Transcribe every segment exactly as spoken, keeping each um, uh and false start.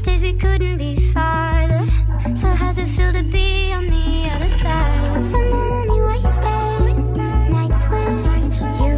days we couldn't be farther. So how's it feel to be on the other side? So many wasted nights with you.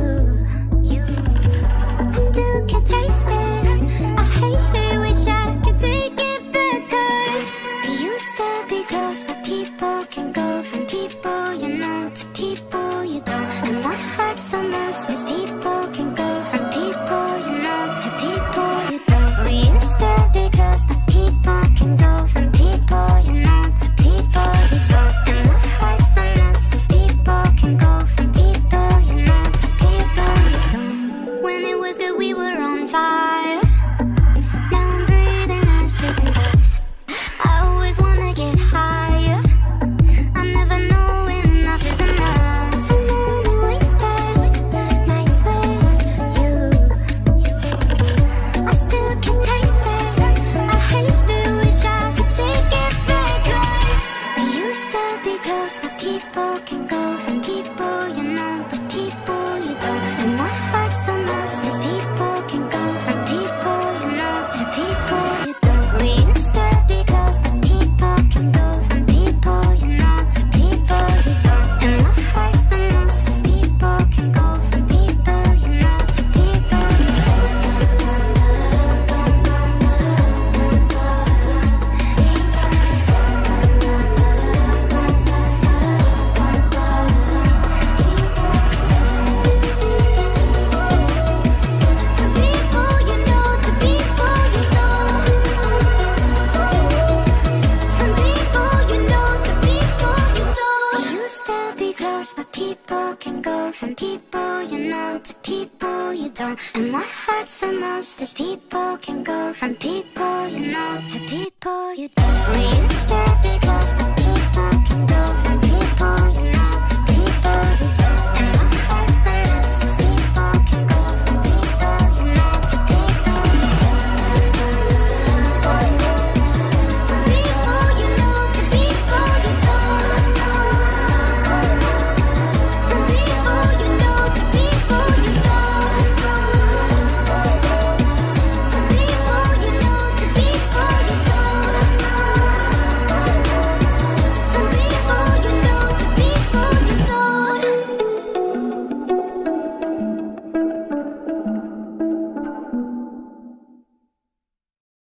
I still can taste it. I hate it, wish I could take it back. Cause we used to be close, but people can go from people you know to people you don't. And what hurts the most is people can go from people you know to people you don't. We used to be close, but people can go from people you know to people you don't. And what hurts the most is people can go from people you know to people you don't. When it was good we were on fire. Now I'm breathing ashes and dust. I always wanna get higher. I never know when enough is enough. So many wasted nights with you. I still can taste it. I hate it, wish I could take it back. Cause we used to be close, but people can go from people you know to people you don't. And what hurts the most is people can go from people you know to people you don't. We used to be close, but people can go from people you know to people you don't. And what hurts the most is people can go from people you know to people you from people you know to people you don't. And what hurts the most is people can go from people you know to people you don't. We